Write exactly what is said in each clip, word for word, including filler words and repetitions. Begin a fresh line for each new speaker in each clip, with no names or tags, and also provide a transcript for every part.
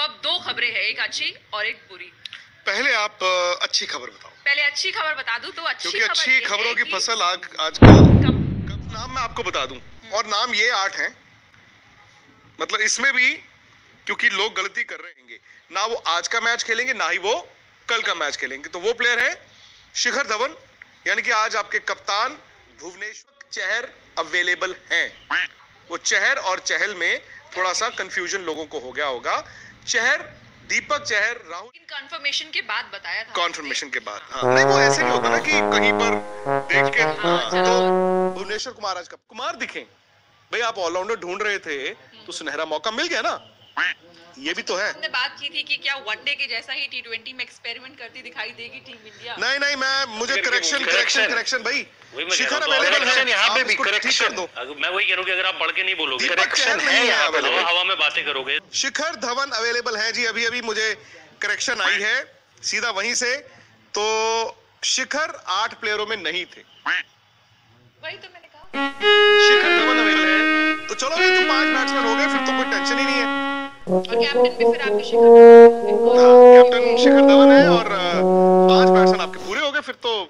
अब दो खबरें हैं, एक अच्छी और एक बुरी।
पहले आप आ, अच्छी खबर बताओ।
पहले अच्छी खबर बता दूं तो अच्छी
क्योंकि
खबर
अच्छी
ये
खबरों
है
की
कि
फसल आज आजकल
कब-
कब नाम मैं आपको बता दूं, और नाम ये आठ हैं, मतलब इसमें भी क्योंकि लोग गलती कर रहे होंगे, ना वो आज का मैच खेलेंगे ना ही वो कल का मैच खेलेंगे। तो वो प्लेयर है शिखर धवन, यानी कि आज आपके कप्तान भुवनेश्वर चहर अवेलेबल हैं। वो चहर और चहल में थोड़ा सा कंफ्यूजन लोगों को हो गया होगा। चहर, दीपक चहर, राहुल
कंफर्मेशन के बाद बताया था।
कॉन्फर्मेशन के बाद, हाँ नहीं वो ऐसे नहीं होता ना कि कहीं पर देख के, हाँ, तो भुवनेश्वर कुमार आज का कुमार दिखे भाई, आप ऑलराउंडर ढूंढ रहे थे तो सुनहरा मौका मिल गया ना, ये भी तो है।
हमने बात की थी कि क्या वनडे के जैसा ही टी ट्वेंटी में एक्सपेरिमेंट करती दिखाई देगी टीम इंडिया।
नहीं नहीं मैं मुझे करेक्शन करेक्शन करेक्शन भाई, शिखर
अवेलेबल है यहाँ पे भी,
करेक्शन दो।
मैं वही कह रहा हूँ कि अगर आप पढ़ के नहीं बोलोगे,
करेक्शन है यहाँ पे,
हवा हवा में बातें करोगे।
शिखर धवन अवेलेबल है जी, अभी अभी मुझे करेक्शन आई है सीधा वहीं से। तो शिखर आठ प्लेयरों में नहीं थे,
वही तो मैंने कहा।
शिखर धवन अवेलेबल है, तो चलो ये तो पांच बैट्समैन हो गए, फिर तो कोई टेंशन ही नहीं है।
और कैप्टन भी फिर आपके शिखर धवन है।
हाँ, कैप्टन शिखर धवन है और पांच बैट्समैन आपके पूरे हो गए, फिर तो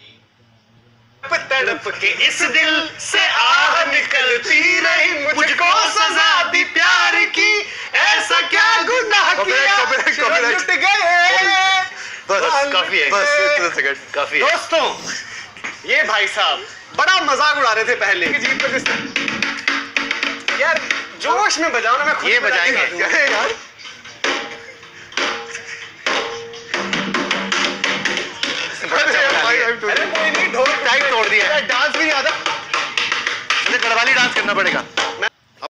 तड़प के इस दिल से आह निकलती रही, मुझको सजा दी प्यार की, ऐसा क्या गुनाह किया जो लुट गए।
बस काफी है,
बस
इतना सेकंड काफी है।
दोस्तों, ये भाई साहब बड़ा मजाक उड़ा रहे थे पहले कि जीत पर जिस यार जोश में बजाओ ना, मैं खुद
ये बजाएंगे
यार।
अरे कोई नहीं, ढोल
टाइट तोड़ दिया,
डांस भी नहीं आता,
मुझे गढ़वाली डांस करना पड़ेगा।